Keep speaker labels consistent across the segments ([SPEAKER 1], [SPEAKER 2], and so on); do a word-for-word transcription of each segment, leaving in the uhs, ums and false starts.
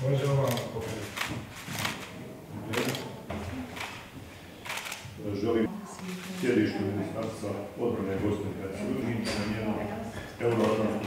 [SPEAKER 1] Želim sjedištu Ministarstva odbrane Bosne i Hercegovine na njenom euroatlantskom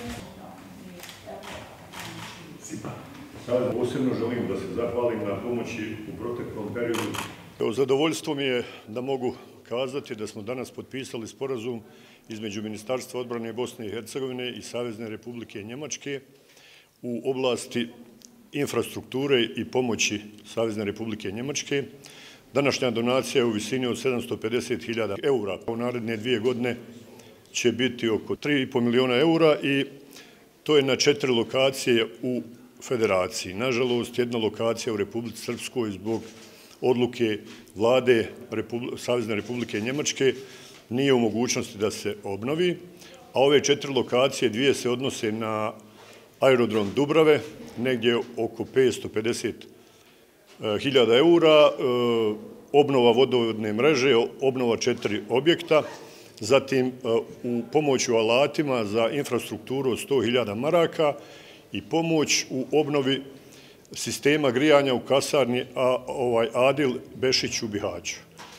[SPEAKER 1] putu. Posebno želim da se zahvalim na pomoći u proteklom periodu. Evo, zadovoljstvo mi je da mogu kazati da smo danas potpisali sporazum između Ministarstva odbrane Bosne i Hercegovine i Savezne Republike Njemačke u oblasti infrastrukture i pomoći Savezne Republike Njemačke. Današnja donacija je u visini od sedamsto pedeset hiljada eura. U naredne dvije godine će biti oko tri i po miliona eura i to je na četiri lokacije u Federaciji. Nažalost, jedna lokacija u Republici Srpskoj zbog odluke vlade Savezne Republike Njemačke nije u mogućnosti da se obnovi, a ove četiri lokacije, dvije se odnose na aerodrom Dubrave, negdje oko petsto pedeset hiljada eura, obnova vodovodne mreže, obnova četiri objekta, zatim u pomoć u alatima za infrastrukturu od sto hiljada maraka i pomoć u obnovi sistema grijanja u kasarni Adil Bešić u Bihaću.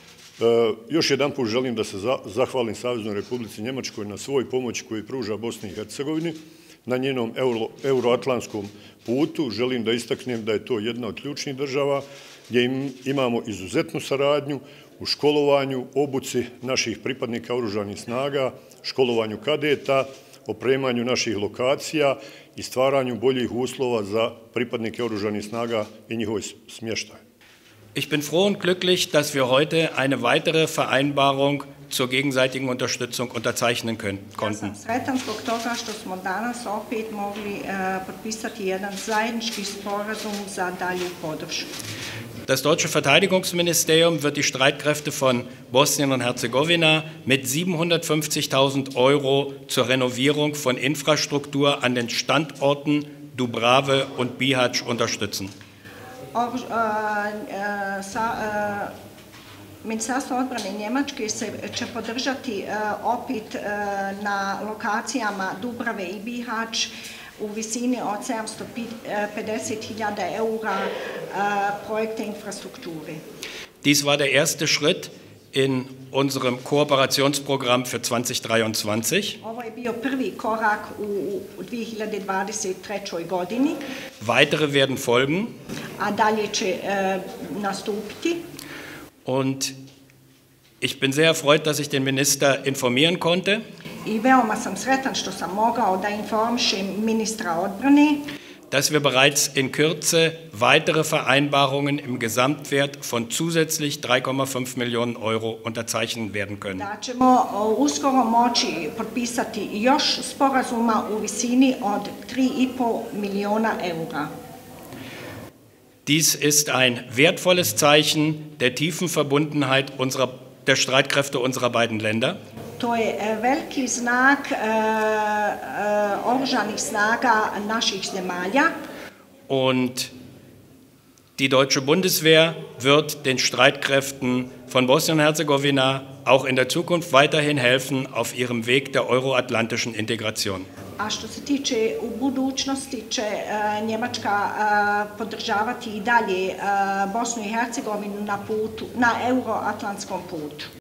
[SPEAKER 1] Još jedan put želim da se zahvalim Saveznoj Republici Njemačkoj na svoj pomoći koju pruža Bosni i Hercegovini na njenom euroatlantskom putu. Želim da istaknem da je to jedna od ključnih država gdje imamo izuzetnu saradnju u školovanju, obuci naših pripadnika oružanih snaga, školovanju kadeta, opremanju naših lokacija i stvaranju boljih uslova za pripadnike oružanih snaga i njihov smještaj.
[SPEAKER 2] Ich bin froh und glücklich, dass wir heute eine weitere Vereinbarung zur gegenseitigen Unterstützung unterzeichnen konnten.
[SPEAKER 3] Ja sam sretan zbog toga što smo danas opet mogli potpisati jedan zajednički sporazum za dalju podršku.
[SPEAKER 2] Das deutsche Verteidigungsministerium wird die Streitkräfte von Bosnien und Herzegowina mit siebenhundertfünfzigtausend Euro zur Renovierung von Infrastruktur an den Standorten Dubrave und Bihać unterstützen.
[SPEAKER 3] Ministarstvo odbrane Njemačke će podržati opet na lokacijama Dubrave i Bihać u visini od sedamsto pedeset hiljada eura projekte infrastrukture.
[SPEAKER 2] Dies war der erste Schritt in unserem Kooperationsprogramm für zweitausenddreiundzwanzig.
[SPEAKER 3] Ovo je bio prvi korak u dvije hiljade dvadeset trećoj godini.
[SPEAKER 2] Weitere werden folgen.
[SPEAKER 3] A dalje će nastupiti.
[SPEAKER 2] Und ich bin sehr erfreut, dass ich den Minister informieren konnte.
[SPEAKER 3] I veoma sam sretan što sam mogao da informišem ministra odbrane.
[SPEAKER 2] Dass wir bereits in Kürze weitere Vereinbarungen im Gesamtwert von zusätzlich drei Komma fünf Millionen Euro unterzeichnen werden können.
[SPEAKER 3] Da ćemo uskoro moći potpisati još sporazuma u visini od tri i po miliona eura.
[SPEAKER 2] Dies ist ein wertvolles Zeichen der tiefen Verbundenheit unserer, der Streitkräfte unserer beiden Länder.
[SPEAKER 3] To je veliki znak oružanih snaga naših zemalja.
[SPEAKER 2] Und die deutsche Bundeswehr wird den Streitkräften von Bosnien und Herzegowina auch in der Zukunft weiterhin helfen auf ihrem Weg der euroatlantischen Integration.
[SPEAKER 3] A što se tiče u budućnosti će Njemačka podržavati i dalje Bosnu i Hercegovinu na putu, na euroatlantskom putu.